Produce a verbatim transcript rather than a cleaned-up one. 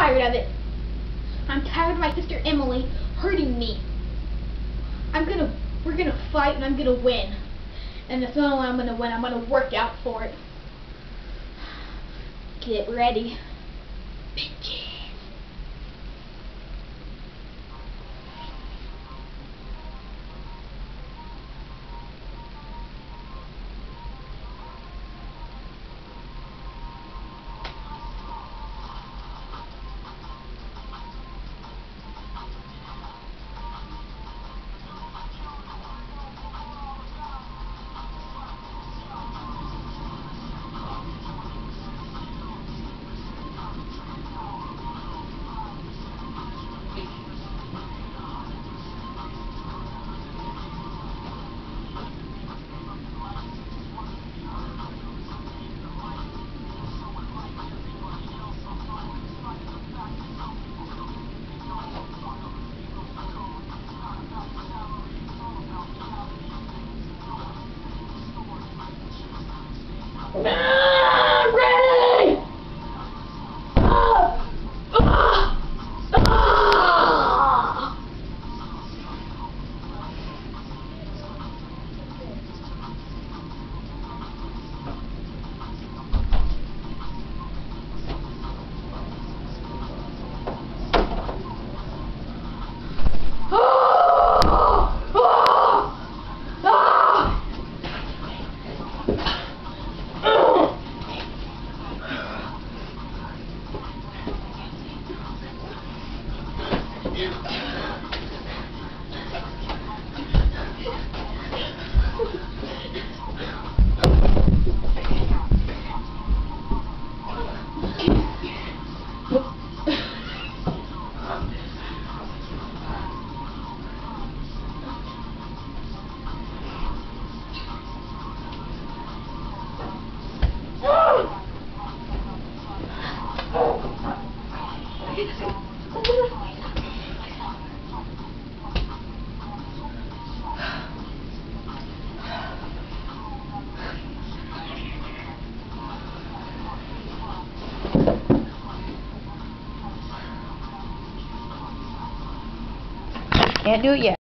tired of it. I'm tired of my sister Emily hurting me. I'm gonna, we're gonna fight and I'm gonna win. And if not only I'm gonna win, I'm gonna work out for it. Get ready, bitches. Ah, ready! Ah! Ah! Ah! Can't do it yet.